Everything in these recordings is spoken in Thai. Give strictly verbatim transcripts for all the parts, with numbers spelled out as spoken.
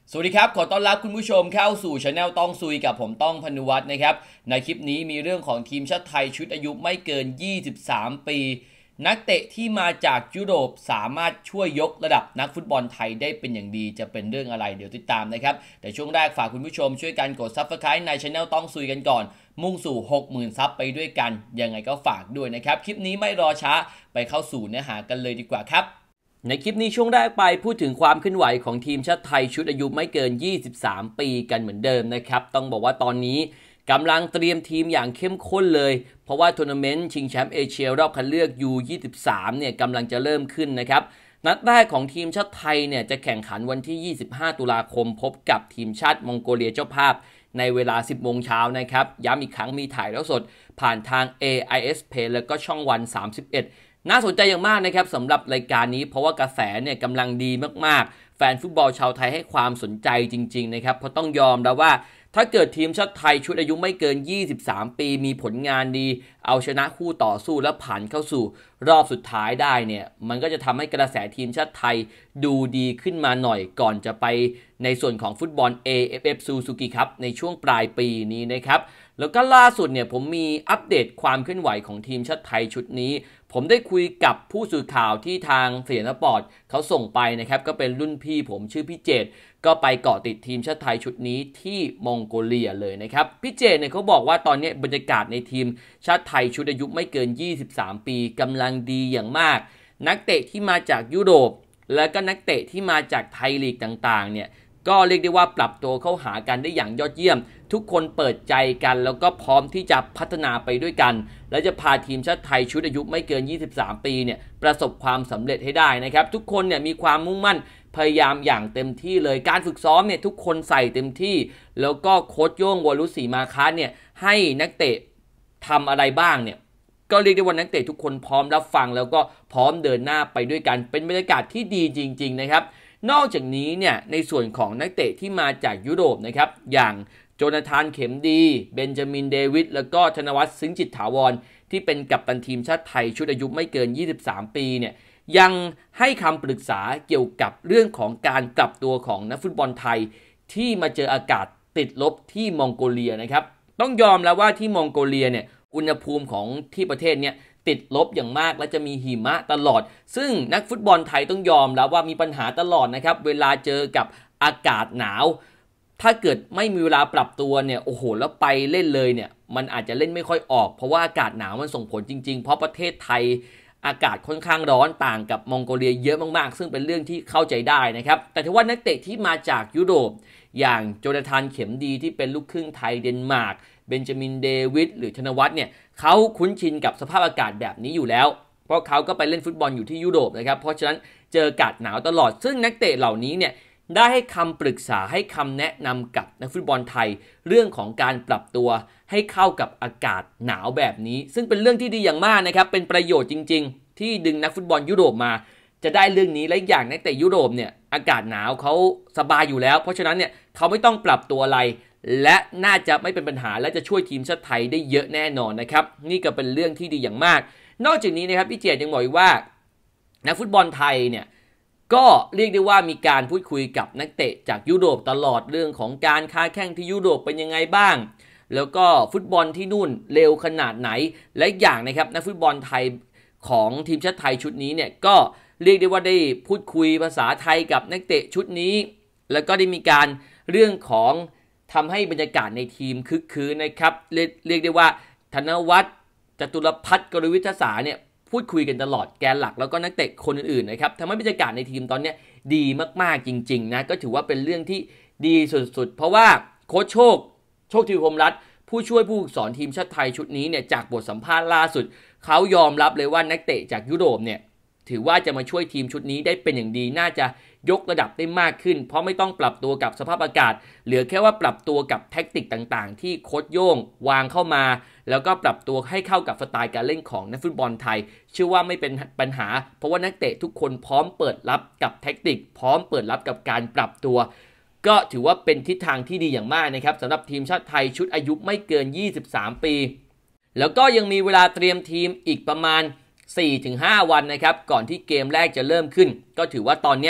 สวัสดีครับขอต้อนรับคุณผู้ชมเข้าสู่ช anel ต้องซุยกับผมต้องพนุวัฒน์นะครับในคลิปนี้มีเรื่องของทีมชาติไทยชุดอายุไม่เกินยี่สิบสามปีนักเตะที่มาจากยุโรปสามารถช่วยยกระดับนักฟุตบอลไทยได้เป็นอย่างดีจะเป็นเรื่องอะไรเดี๋ยวติดตามนะครับแต่ช่วงแรกฝากคุณผู้ชมช่วยกันกด ซับสไครบ์ ในช anel ต้องซุยกันก่อนมุ่งสู่ หกหมื่น ซับไปด้วยกันยังไงก็ฝากด้วยนะครับคลิปนี้ไม่รอช้าไปเข้าสู่เนื้อหากันเลยดีกว่าครับในคลิปนี้ช่วงแรกไปพูดถึงความเคลื่อนไหวของทีมชาติไทยชุดอายุไม่เกินยี่สิบสามปีกันเหมือนเดิมนะครับต้องบอกว่าตอนนี้กำลังเตรียมทีมอย่างเข้มข้นเลยเพราะว่าทัวร์นาเมนต์ชิงแชมป์เอเชียรอบคัดเลือก ยู ยี่สิบสาม เนี่ยกำลังจะเริ่มขึ้นนะครับนัดแรกของทีมชาติไทยเนี่ยจะแข่งขันวันที่ยี่สิบห้าตุลาคมพบกับทีมชาติมองโกเลียเจ้าภาพในเวลา สิบโมงเช้านะครับย้ำอีกครั้งมีถ่ายแล้วสดผ่านทาง เอ ไอ เอส Play แล้วก็ช่องวัน สามสิบเอ็ดน่าสนใจอย่างมากนะครับสำหรับรายการนี้เพราะว่ากระแสเนี่ยกำลังดีมากๆแฟนฟุตบอลชาวไทยให้ความสนใจจริงๆนะครับเพราะต้องยอมแล้วว่าถ้าเกิดทีมชาติไทยชุดอายุไม่เกินยี่สิบสามปีมีผลงานดีเอาชนะคู่ต่อสู้และผ่านเข้าสู่รอบสุดท้ายได้เนี่ยมันก็จะทำให้กระแสทีมชาติไทยดูดีขึ้นมาหน่อยก่อนจะไปในส่วนของฟุตบอล เอ เอฟ เอฟ Suzuki Cup ในช่วงปลายปีนี้นะครับแล้วก็ล่าสุดเนี่ยผมมีอัปเดตความเคลื่อนไหวของทีมชาติไทยชุดนี้ผมได้คุยกับผู้สื่อข่าวที่ทางเสียนสปอร์ตเขาส่งไปนะครับก็เป็นรุ่นพี่ผมชื่อพี่เจตก็ไปเกาะติดทีมชาติไทยชุดนี้ที่มองโกเลียเลยนะครับพี่เจตเนี่ยเขาบอกว่าตอนนี้บรรยากาศในทีมชาติไทยชุดอายุไม่เกินยี่สิบสามปีกำลังดีอย่างมากนักเตะที่มาจากยุโรปและก็นักเตะที่มาจากไทยลีกต่างๆเนี่ยก็เรียกได้ว่าปรับตัวเข้าหากันได้อย่างยอดเยี่ยมทุกคนเปิดใจกันแล้วก็พร้อมที่จะพัฒนาไปด้วยกันและจะพาทีมชาติไทยชุดอายุไม่เกินยี่สิบสามปีเนี่ยประสบความสำเร็จให้ได้นะครับทุกคนเนี่ยมีความมุ่งมั่นพยายามอย่างเต็มที่เลยการฝึกซ้อมเนี่ยทุกคนใส่เต็มที่แล้วก็โค้ชโย่งวรุษศรีมาคะเนี่ยให้นักเตะทำอะไรบ้างเนี่ยก็เรียกได้ว่านักเตะทุกคนพร้อมรับฟังแล้วก็พร้อมเดินหน้าไปด้วยกันเป็นบรรยากาศที่ดีจริงๆนะครับนอกจากนี้เนี่ยในส่วนของนักเตะที่มาจากยุโรปนะครับอย่างโจนาธานเข็มดีเบนจามินเดวิดแล้วก็ธนวัฒน์ซึ้งจิตถาวรที่เป็นกัปตันทีมชาติไทยชุดอายุไม่เกินยี่สิบสามปีเนี่ยยังให้คำปรึกษาเกี่ยวกับเรื่องของการกลับตัวของนักฟุตบอลไทยที่มาเจออากาศติดลบที่มองโกเลียนะครับต้องยอมแล้วว่าที่มองโกเลียเนี่ยอุณหภูมิของที่ประเทศเนี่ยติดลบอย่างมากและจะมีหิมะตลอดซึ่งนักฟุตบอลไทยต้องยอมแล้วว่ามีปัญหาตลอดนะครับเวลาเจอกับอากาศหนาวถ้าเกิดไม่มีเวลาปรับตัวเนี่ยโอ้โหแล้วไปเล่นเลยเนี่ยมันอาจจะเล่นไม่ค่อยออกเพราะว่าอากาศหนาวมันส่งผลจริงๆเพราะประเทศไทยอากาศค่อนข้างร้อนต่างกับมองโกเลียเยอะมากๆซึ่งเป็นเรื่องที่เข้าใจได้นะครับแต่ถือว่านักเตะที่มาจากยุโรปอย่างโจนาธานเข็มดีที่เป็นลูกครึ่งไทยเดนมาร์กเบนจามินเดวิดหรือธนวัฒน์เนี่ยเขาคุ้นชินกับสภาพอากาศแบบนี้อยู่แล้วเพราะเขาก็ไปเล่นฟุตบอลอยู่ที่ยุโรปนะครับเพราะฉะนั้นเจออากาศหนาวตลอดซึ่งนักเตะเหล่านี้เนี่ยได้ให้คำปรึกษาให้คำแนะนำกับนักฟุตบอลไทยเรื่องของการปรับตัวให้เข้ากับอากาศหนาวแบบนี้ซึ่งเป็นเรื่องที่ดีอย่างมากนะครับเป็นประโยชน์จริงๆที่ดึงนักฟุตบอลยุโรปมาจะได้เรื่องนี้และอย่างนักเตะยุโรปเนี่ยอากาศหนาวเขาสบายอยู่แล้วเพราะฉะนั้นเนี่ยเขาไม่ต้องปรับตัวอะไรและน่าจะไม่เป็นปัญหาและจะช่วยทีมชาติไทยได้เยอะแน่นอนนะครับนี่ก็เป็นเรื่องที่ดีอย่างมากนอกจากนี้นะครับพี่เจตยังบอกว่านักฟุตบอลไทยเนี่ยก็เรียกได้ว่ามีการพูดคุยกับนักเตะจากยุโรปตลอดเรื่องของการค้าแข่งที่ยุโรปเป็นยังไงบ้างแล้วก็ฟุตบอลที่นู่นเร็วขนาดไหนและอย่างนะครับนักฟุตบอลไทยของทีมชาติไทยชุดนี้เนี่ยก็เรียกได้ว่าได้พูดคุยภาษาไทยกับนักเตะชุดนี้แล้วก็ได้มีการเรื่องของทำให้บรรยากาศในทีมคึกคืนนะครับเรียกเรียกได้ว่าธนวัฒน์จตุรพัฒน์กรวิทยาศาสตร์เนี่ยพูดคุยกันตลอดแกนหลักแล้วก็นักเตะคนอื่นๆนะครับทำให้บรรยากาศในทีมตอนนี้ดีมากๆจริงๆนะก็ถือว่าเป็นเรื่องที่ดีสุดๆเพราะว่าโค้ชโชคโชคธีรพรหมรัตน์ผู้ช่วยผู้ฝึกสอนทีมชาติไทยชุดนี้เนี่ยจากบทสัมภาษณ์ล่าสุดเขายอมรับเลยว่านักเตะจากยุโรปเนี่ยถือว่าจะมาช่วยทีมชุดนี้ได้เป็นอย่างดีน่าจะยกระดับได้มากขึ้นเพราะไม่ต้องปรับตัวกับสภาพอากาศเหลือแค่ว่าปรับตัวกับแทคติกต่างๆที่โค้ชโย่งวางเข้ามาแล้วก็ปรับตัวให้เข้ากับสไตล์การเล่นของนักฟุตบอลไทยเชื่อว่าไม่เป็นปัญหาเพราะว่านักเตะทุกคนพร้อมเปิดรับกับแทคติกพร้อมเปิดรับกับการปรับตัวก็ถือว่าเป็นทิศทางที่ดีอย่างมากนะครับสำหรับทีมชาติไทยชุดอายุไม่เกินยี่สิบสามปีแล้วก็ยังมีเวลาเตรียมทีมอีกประมาณ สี่ถึงห้า วันนะครับก่อนที่เกมแรกจะเริ่มขึ้นก็ถือว่าตอนนี้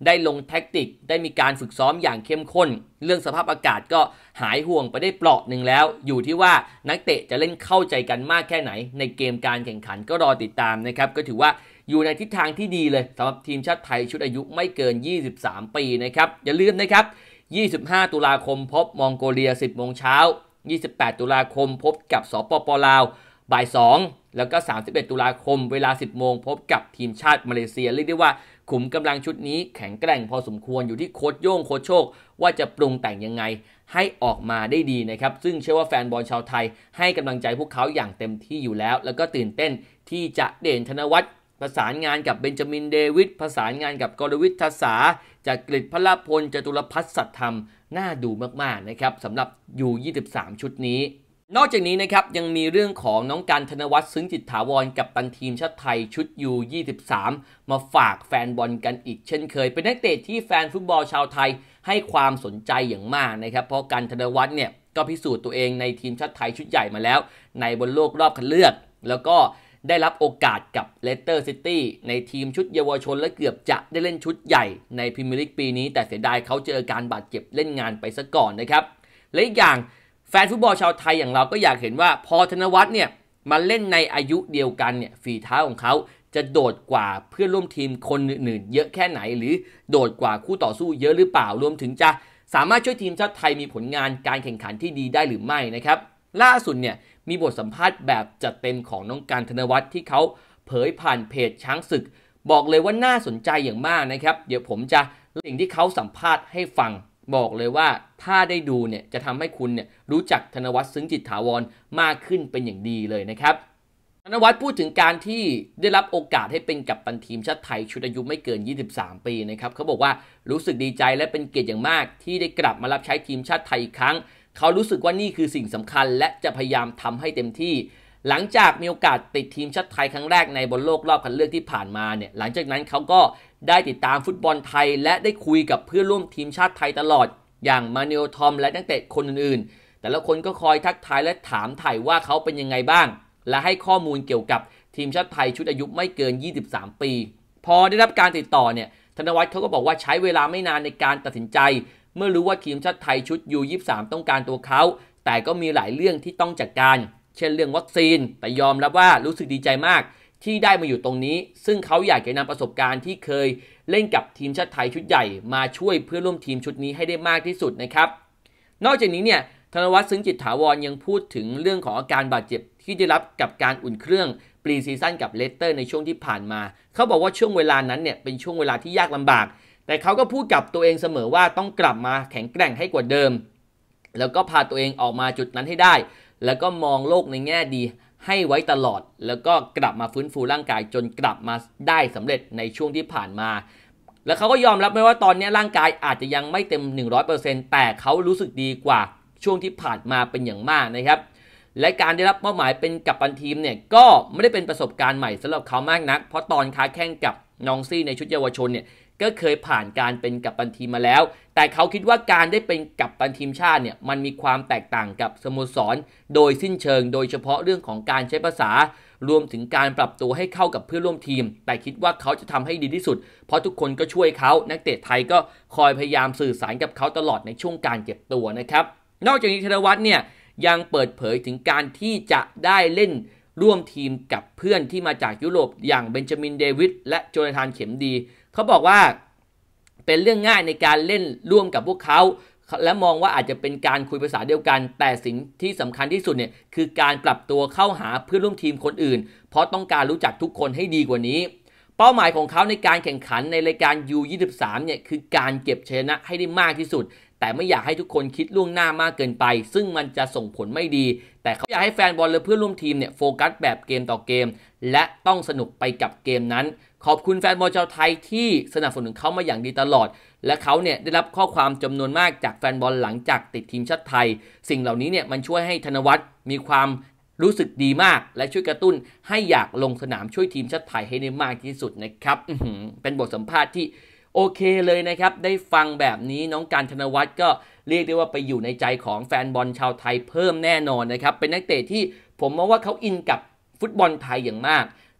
ได้ลงแท็กติกได้มีการฝึกซ้อมอย่างเข้มข้นเรื่องสภาพอากาศก็หายห่วงไปได้เปราะหนึ่งแล้วอยู่ที่ว่านักเตะจะเล่นเข้าใจกันมากแค่ไหนในเกมการแข่งขันก็รอติดตามนะครับก็ถือว่าอยู่ในทิศทางที่ดีเลยสำหรับทีมชาติไทยชุดอายุไม่เกินยี่สิบสามปีนะครับอย่าลืมนะครับยี่สิบห้าตุลาคมพบมองโกเลีย สิบโมงเช้ายี่สิบแปดตุลาคมพบกับสปป.ลาวบ่ายสองแล้วก็สามสิบเอ็ดตุลาคมเวลา สิบโมงพบกับทีมชาติมาเลเซียเรียกได้ว่าขุมกำลังชุดนี้แข็งแกร่งพอสมควรอยู่ที่โค้ชโย่งโค้ชโชคว่าจะปรุงแต่งยังไงให้ออกมาได้ดีนะครับซึ่งเชื่อว่าแฟนบอลชาวไทยให้กำลังใจพวกเขาอย่างเต็มที่อยู่แล้วแล้วก็ตื่นเต้นที่จะเด่นธนวัฒน์ประสานงานกับเบนจามินเดวิดประสานงานกับกรวิทย์ทัศาจากกฤษพลพลจตุรพัฒน์สัตย์ธรรมน่าดูมากๆนะครับสำหรับ ยู ยี่สิบสาม ชุดนี้นอกจากนี้นะครับยังมีเรื่องของน้องกันธนวัฒน์ซึ้งจิตถาวรกับตันทีมชาติไทยชุด ยู ยี่สิบสาม มาฝากแฟนบอลกันอีกเช่นเคยเป็นนักเตะที่แฟนฟุตบอลชาวไทยให้ความสนใจอย่างมากนะครับเพราะกันธนวัฒน์เนี่ยก็พิสูจน์ตัวเองในทีมชาติไทยชุดใหญ่มาแล้วในบอลโลกรอบคัดเลือกแล้วก็ได้รับโอกาสกับเลสเตอร์ซิตี้ในทีมชุดเยาวชนและเกือบจะได้เล่นชุดใหญ่ในพรีเมียร์ลีกปีนี้แต่เสียดายเขาเจอการบาดเจ็บเล่นงานไปซะก่อนนะครับและอีกอย่างแฟนฟุตบอลชาวไทยอย่างเราก็อยากเห็นว่าพอธนวัฒน์เนี่ยมาเล่นในอายุเดียวกันเนี่ยฝีเท้าของเขาจะโดดกว่าเพื่อนร่วมทีมคนอื่นๆเยอะแค่ไหนหรือโดดกว่าคู่ต่อสู้เยอะหรือเปล่ารวมถึงจะสามารถช่วยทีมชาติไทยมีผลงานการแข่งขันที่ดีได้หรือไม่นะครับล่าสุดเนี่ยมีบทสัมภาษณ์แบบจัดเต็มของน้องการธนวัฒน์ที่เขาเผยผ่านเพจช้างศึกบอกเลยว่าน่าสนใจอย่างมากนะครับเดี๋ยวผมจะสิ่งที่เขาสัมภาษณ์ให้ฟังบอกเลยว่าถ้าได้ดูเนี่ยจะทำให้คุณเนี่ยรู้จักธนวัฒน์ซึ้งจิตถาวรมากขึ้นเป็นอย่างดีเลยนะครับธนวัฒน์พูดถึงการที่ได้รับโอกาสให้เป็นกัปตันทีมชาติไทยชุดอายุไม่เกินยี่สิบสามปีนะครับเขาบอกว่ารู้สึกดีใจและเป็นเกียรติอย่างมากที่ได้กลับมารับใช้ทีมชาติไทยอีกครั้งเขารู้สึกว่านี่คือสิ่งสำคัญและจะพยายามทำให้เต็มที่หลังจากมีโอกาสติดทีมชาติไทยครั้งแรกในบอลโลกรอบคัดเลือกที่ผ่านมาเนี่ยหลังจากนั้นเขาก็ได้ติดตามฟุตบอลไทยและได้คุยกับเพื่อนร่วมทีมชาติไทยตลอดอย่างมานิโอทอมและนักเตะคนอื่นๆแต่ละคนก็คอยทักทายและถามถ่ายว่าเขาเป็นยังไงบ้างและให้ข้อมูลเกี่ยวกับทีมชาติไทยชุดอายุไม่เกินยี่สิบสามปีพอได้รับการติดต่อเนี่ยธนวัฒน์เขาก็บอกว่าใช้เวลาไม่นานในการตัดสินใจเมื่อรู้ว่าทีมชาติไทยชุด ยู ยี่สิบสาม ต้องการตัวเขาแต่ก็มีหลายเรื่องที่ต้องจัดการเช่นเรื่องวัคซีนแต่ยอมรับว่ารู้สึกดีใจมากที่ได้มาอยู่ตรงนี้ซึ่งเขาอยากจะนำประสบการณ์ที่เคยเล่นกับทีมชาติไทยชุดใหญ่มาช่วยเพื่อนร่วมทีมชุดนี้ให้ได้มากที่สุดนะครับนอกจากนี้เนี่ยธนวัฒน์ซึ้งจิตถาวรยังพูดถึงเรื่องของอาการบาดเจ็บที่ได้รับกับการอุ่นเครื่องปรีซีซั่นกับเลสเตอร์ในช่วงที่ผ่านมาเขาบอกว่าช่วงเวลานั้นเนี่ยเป็นช่วงเวลาที่ยากลำบากแต่เขาก็พูดกับตัวเองเสมอว่าต้องกลับมาแข็งแกร่งให้กว่าเดิมแล้วก็พาตัวเองออกมาจุดนั้นให้ได้แล้วก็มองโลกในแง่ดีให้ไว้ตลอดแล้วก็กลับมาฟื้นฟูร่างกายจนกลับมาได้สำเร็จในช่วงที่ผ่านมาแล้วเขาก็ยอมรับไหมว่าตอนนี้ร่างกายอาจจะยังไม่เต็ม หนึ่งร้อยเปอร์เซ็นต์ แต่เขารู้สึกดีกว่าช่วงที่ผ่านมาเป็นอย่างมากนะครับและการได้รับมอบหมายเป็นกัปตันทีมเนี่ยก็ไม่ได้เป็นประสบการณ์ใหม่สำหรับเขามากนักเพราะตอนค้าแข่งกับนองซี่ในชุดเยาวชนเนี่ยก็เคยผ่านการเป็นกัปตันทีมมาแล้วแต่เขาคิดว่าการได้เป็นกัปตันทีมชาติเนี่ยมันมีความแตกต่างกับสโมสรโดยสิ้นเชิงโดยเฉพาะเรื่องของการใช้ภาษารวมถึงการปรับตัวให้เข้ากับเพื่อนร่วมทีมแต่คิดว่าเขาจะทำให้ดีที่สุดเพราะทุกคนก็ช่วยเขานักเตะไทยก็คอยพยายามสื่อสารกับเขาตลอดในช่วงการเก็บตัวนะครับนอกจากนี้ธนวัฒน์เนี่ยยังเปิดเผยถึงการที่จะได้เล่นร่วมทีมกับเพื่อนที่มาจากยุโรปอย่างเบนจามินเดวิดและโจนาธานเข็มดีเขาบอกว่าเป็นเรื่องง่ายในการเล่นร่วมกับพวกเขาและมองว่าอาจจะเป็นการคุยภาษาเดียวกันแต่สิ่งที่สำคัญที่สุดเนี่ยคือการปรับตัวเข้าหาเพื่อนร่วมทีมคนอื่นเพราะต้องการรู้จักทุกคนให้ดีกว่านี้เป้าหมายของเขาในการแข่งขันในรายการ ยู ยี่สิบสาม เนี่ยคือการเก็บชัยชนะให้ได้มากที่สุดแต่ไม่อยากให้ทุกคนคิดล่วงหน้ามากเกินไปซึ่งมันจะส่งผลไม่ดีแต่เขาอยากให้แฟนบอลและเพื่อนร่วมทีมเนี่ยโฟกัสแบบเกมต่อเกมและต้องสนุกไปกับเกมนั้นขอบคุณแฟนบอลชาวไทยที่สนับสนุนเขามาอย่างดีตลอดและเขาเนี่ยได้รับข้อความจำนวนมากจากแฟนบอลหลังจากติดทีมชาติไทยสิ่งเหล่านี้เนี่ยมันช่วยให้ธนวัฒน์มีความรู้สึกดีมากและช่วยกระตุ้นให้อยากลงสนามช่วยทีมชาติไทยให้ได้มากที่สุดนะครับเป็นบทสัมภาษณ์ที่โอเคเลยนะครับได้ฟังแบบนี้น้องการธนวัฒน์ก็เรียกได้ว่าไปอยู่ในใจของแฟนบอลชาวไทยเพิ่มแน่นอนนะครับเป็นนักเตะที่ผมมองว่าเขาอินกับฟุตบอลไทยอย่างมาก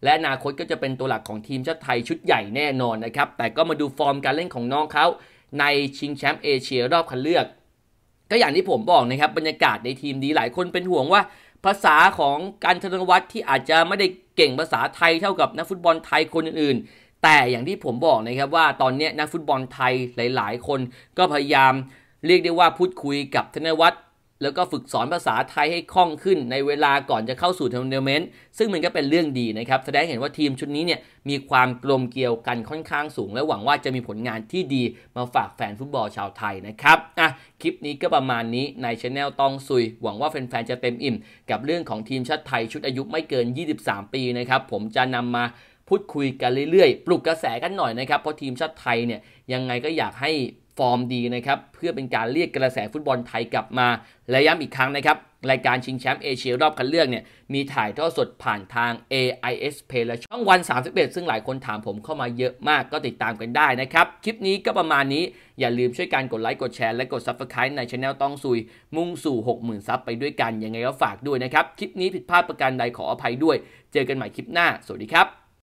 และอนาคตก็จะเป็นตัวหลักของทีมชาติไทยชุดใหญ่แน่นอนนะครับแต่ก็มาดูฟอร์มการเล่นของน้องเขาในชิงแชมป์เอเชียรอบคัดเลือกก็อย่างที่ผมบอกนะครับบรรยากาศในทีมดีหลายคนเป็นห่วงว่าภาษาของการธนวัฒน์ที่อาจจะไม่ได้เก่งภาษาไทยเท่ากับนักฟุตบอลไทยคนอื่นๆแต่อย่างที่ผมบอกนะครับว่าตอนนี้นักฟุตบอลไทยหลายๆคนก็พยายามเรียกได้ว่าพูดคุยกับธนวัฒน์แล้วก็ฝึกสอนภาษาไทยให้คล่องขึ้นในเวลาก่อนจะเข้าสู่ทัวร์นาเมนต์ซึ่งมันก็เป็นเรื่องดีนะครับแสดงเห็นว่าทีมชุดนี้เนี่ยมีความกลมเกลียวกันค่อนข้างสูงและหวังว่าจะมีผลงานที่ดีมาฝากแฟนฟุตบอลชาวไทยนะครับอ่ะคลิปนี้ก็ประมาณนี้ใน Channel ต้องซุยหวังว่าแฟนๆจะเต็มอิ่มกับเรื่องของทีมชาติไทยชุดอายุไม่เกินยี่สิบสามปีนะครับผมจะนำมาพูดคุยกันเรื่อยๆปลุกกระแสกันหน่อยนะครับเพราะทีมชาติไทยเนี่ยยังไงก็อยากให้ฟอร์มดีนะครับเพื่อเป็นการเรียกกระแสฟุตบอลไทยกลับมาและย้ำอีกครั้งนะครับรายการชิงแชมป์เอเชียรอบคัดเลือกเนี่ยมีถ่ายทอดสดผ่านทาง เอ ไอ เอส Play และช่องวันสามสิบเอ็ดซึ่งหลายคนถามผมเข้ามาเยอะมากก็ติดตามกันได้นะครับคลิปนี้ก็ประมาณนี้อย่าลืมช่วยกันกดไลค์กดแชร์และกด ซับสไครบ์ ใน Channel ต้องซุยมุ่งสู่ หกหมื่น ซับไปด้วยกันยังไงก็ฝากด้วยนะครับคลิปนี้ผิดพลาดประการใดขออภัยด้วยเจอกันใหม่คลิปหน้าสวัสดีครับ